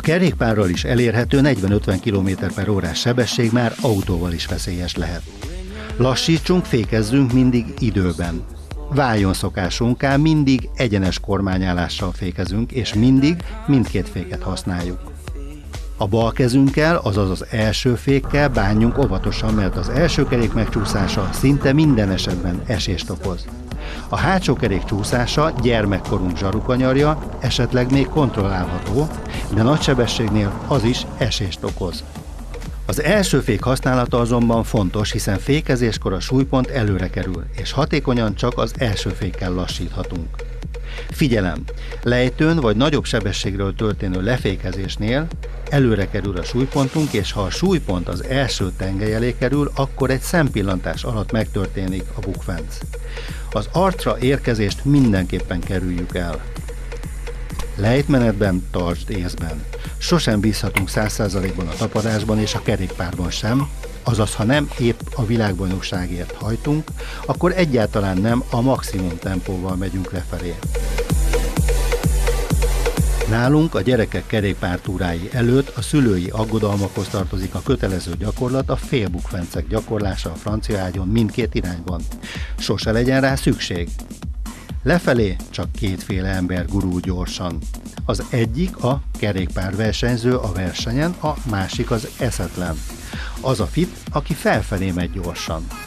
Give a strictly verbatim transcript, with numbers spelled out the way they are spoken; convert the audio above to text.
kerékpárral is elérhető negyven-ötven kilométer per órás sebesség már autóval is veszélyes lehet. Lassítsunk, fékezzünk mindig időben. Váljon szokásunká, mindig egyenes kormányállással fékezünk, és mindig mindkét féket használjuk. A bal kezünkkel, azaz az első fékkel bánjunk óvatosan, mert az első kerék megcsúszása szinte minden esetben esést okoz. A hátsó kerék csúszása gyermekkorunk zsarukanyarja, esetleg még kontrollálható, de nagy sebességnél az is esést okoz. Az első fék használata azonban fontos, hiszen fékezéskor a súlypont előre kerül, és hatékonyan csak az első fékkel lassíthatunk. Figyelem! Lejtőn vagy nagyobb sebességről történő lefékezésnél előre kerül a súlypontunk, és ha a súlypont az első tengely elé kerül, akkor egy szempillantás alatt megtörténik a bukfenc. Az arcra érkezést mindenképpen kerüljük el. Lejtmenetben tartsd észben. Sosem bízhatunk száz százalékban a tapadásban és a kerékpárban sem, azaz ha nem épp a világbajnokságért hajtunk, akkor egyáltalán nem a maximum tempóval megyünk lefelé. Nálunk a gyerekek kerékpártúrái előtt a szülői aggodalmakhoz tartozik a kötelező gyakorlat, a félbukfencek gyakorlása a francia ágyon mindkét irányban. Sose legyen rá szükség. Lefelé csak kétféle ember gurul gyorsan. Az egyik a kerékpárversenyző a versenyen, a másik az eszetlen. Az a fit, aki felfelé megy gyorsan.